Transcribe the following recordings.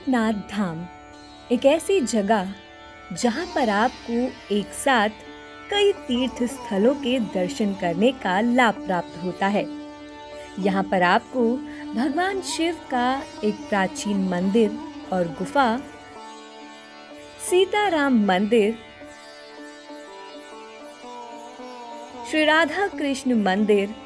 रूपनाथ धाम एक ऐसी जगह जहां पर आपको एक साथ कई तीर्थ स्थलों के दर्शन करने का लाभ प्राप्त होता है। यहाँ पर आपको भगवान शिव का एक प्राचीन मंदिर और गुफा, सीताराम मंदिर, श्री राधा कृष्ण मंदिर,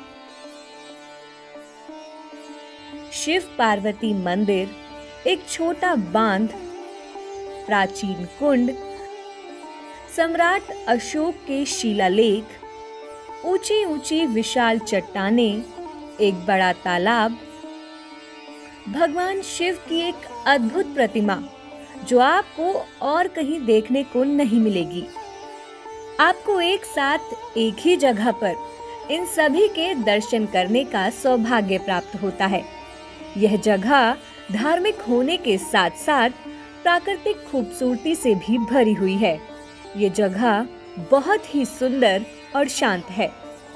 शिव पार्वती मंदिर, एक छोटा बांध, प्राचीन कुंड, सम्राट अशोक के शिलालेख, ऊंची ऊंची विशाल चट्टानें, एक बड़ा तालाब, भगवान शिव की एक अद्भुत प्रतिमा जो आपको और कहीं देखने को नहीं मिलेगी। आपको एक साथ एक ही जगह पर इन सभी के दर्शन करने का सौभाग्य प्राप्त होता है। यह जगह धार्मिक होने के साथ साथ प्राकृतिक खूबसूरती से भी भरी हुई है। ये जगह बहुत ही सुंदर और शांत है।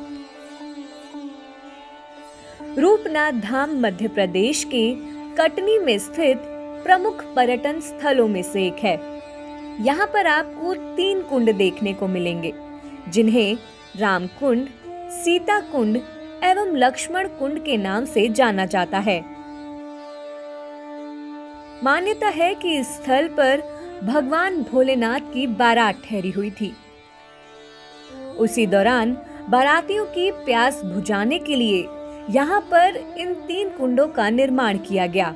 रूपनाथ धाम मध्य प्रदेश के कटनी में स्थित प्रमुख पर्यटन स्थलों में से एक है। यहाँ पर आपको 3 कुंड देखने को मिलेंगे, जिन्हें राम कुंड, सीता कुंड एवं लक्ष्मण कुंड के नाम से जाना जाता है। मान्यता है कि इस स्थल पर भगवान भोलेनाथ की बारात ठहरी हुई थी। उसी दौरान बारातियों की प्यास बुझाने के लिए यहाँ पर इन 3 कुंडों का निर्माण किया गया।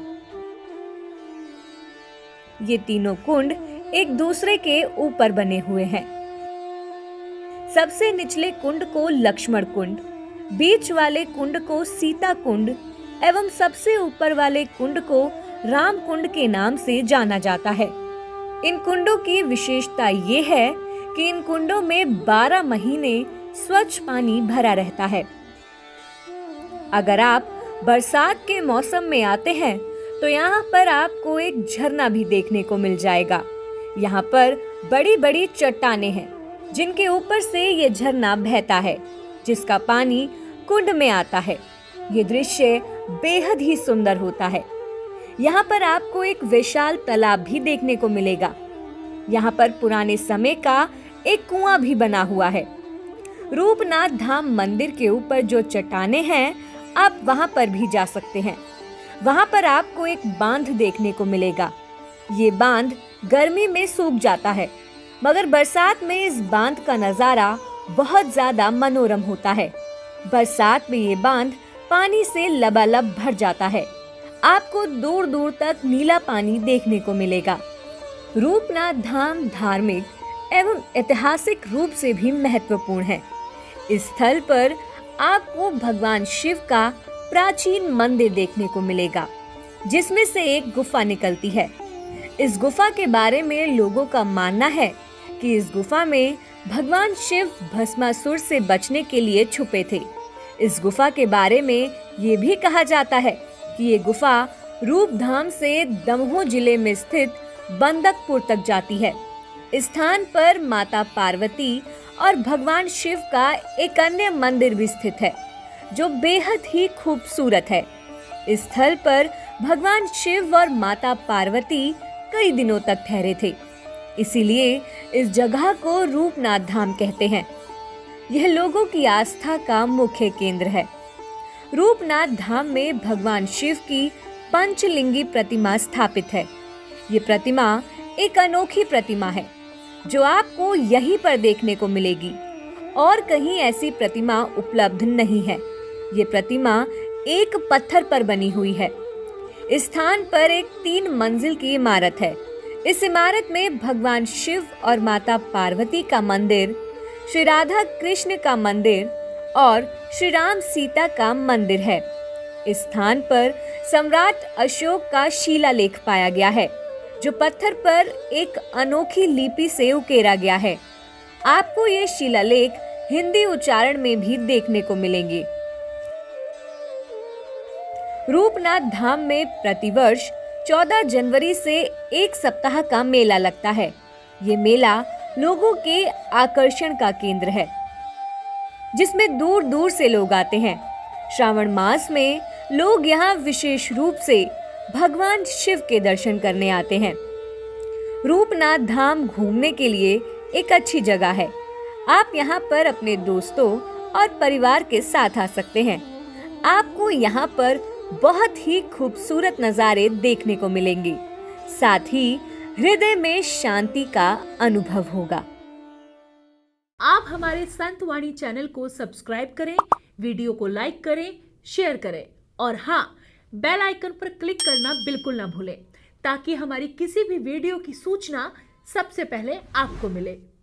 ये तीनों कुंड एक दूसरे के ऊपर बने हुए हैं। सबसे निचले कुंड को लक्ष्मण कुंड, बीच वाले कुंड को सीता कुंड एवं सबसे ऊपर वाले कुंड को राम कुंड के नाम से जाना जाता है। इन कुंडों की विशेषता ये है कि इन कुंडों में 12 महीने स्वच्छ पानी भरा रहता है। अगर आप बरसात के मौसम में आते हैं तो यहाँ पर आपको एक झरना भी देखने को मिल जाएगा। यहाँ पर बड़ी बड़ी चट्टानें हैं जिनके ऊपर से ये झरना बहता है, जिसका पानी कुंड में आता है। ये दृश्य बेहद ही सुंदर होता है। यहाँ पर आपको एक विशाल तालाब भी देखने को मिलेगा। यहाँ पर पुराने समय का एक कुआं भी बना हुआ है। रूपनाथ धाम मंदिर के ऊपर जो चट्टानें हैं, आप वहाँ पर भी जा सकते हैं। वहाँ पर आपको एक बांध देखने को मिलेगा। ये बांध गर्मी में सूख जाता है, मगर बरसात में इस बांध का नजारा बहुत ज्यादा मनोरम होता है। बरसात में ये बांध पानी से लबालब भर जाता है। आपको दूर दूर तक नीला पानी देखने को मिलेगा। रूपनाथ धाम धार्मिक एवं ऐतिहासिक रूप से भी महत्वपूर्ण है। इस स्थल पर आपको भगवान शिव का प्राचीन मंदिर देखने को मिलेगा, जिसमें से एक गुफा निकलती है। इस गुफा के बारे में लोगों का मानना है कि इस गुफा में भगवान शिव भस्मासुर से बचने के लिए छुपे थे। इस गुफा के बारे में ये भी कहा जाता है कि ये गुफा रूपधाम से दमोह जिले में स्थित बंदकपुर तक जाती है। इस स्थान पर माता पार्वती और भगवान शिव का एक अन्य मंदिर भी स्थित है, जो बेहद ही खूबसूरत है। इस स्थल पर भगवान शिव और माता पार्वती कई दिनों तक ठहरे थे, इसीलिए इस जगह को रूपनाथ धाम कहते हैं। यह लोगों की आस्था का मुख्य केंद्र है। रूपनाथ धाम में भगवान शिव की पंचलिंगी प्रतिमा स्थापित है। ये प्रतिमा एक अनोखी प्रतिमा है जो आपको यहीं पर देखने को मिलेगी, और कहीं ऐसी प्रतिमा उपलब्ध नहीं है। ये प्रतिमा एक पत्थर पर बनी हुई है। इस स्थान पर एक 3 मंजिल की इमारत है। इस इमारत में भगवान शिव और माता पार्वती का मंदिर, श्री राधा कृष्ण का मंदिर और श्री राम सीता का मंदिर है। इस स्थान पर सम्राट अशोक का शिलालेख पाया गया है, जो पत्थर पर एक अनोखी लिपि से उकेरा गया है। आपको ये शिलालेख हिंदी उच्चारण में भी देखने को मिलेंगे। रूपनाथ धाम में प्रतिवर्ष 14 जनवरी से एक सप्ताह का मेला लगता है। ये मेला लोगों के आकर्षण का केंद्र है, जिसमें दूर दूर से लोग आते हैं। श्रावण मास में लोग यहाँ विशेष रूप से भगवान शिव के दर्शन करने आते हैं। रूपनाथ धाम घूमने के लिए एक अच्छी जगह है। आप यहाँ पर अपने दोस्तों और परिवार के साथ आ सकते हैं। आपको यहाँ पर बहुत ही खूबसूरत नज़ारे देखने को मिलेंगे, साथ ही हृदय में शांति का अनुभव होगा। आप हमारे संतवाणी चैनल को सब्सक्राइब करें, वीडियो को लाइक करें, शेयर करें और हाँ, बेल आइकन पर क्लिक करना बिल्कुल ना भूलें, ताकि हमारी किसी भी वीडियो की सूचना सबसे पहले आपको मिले।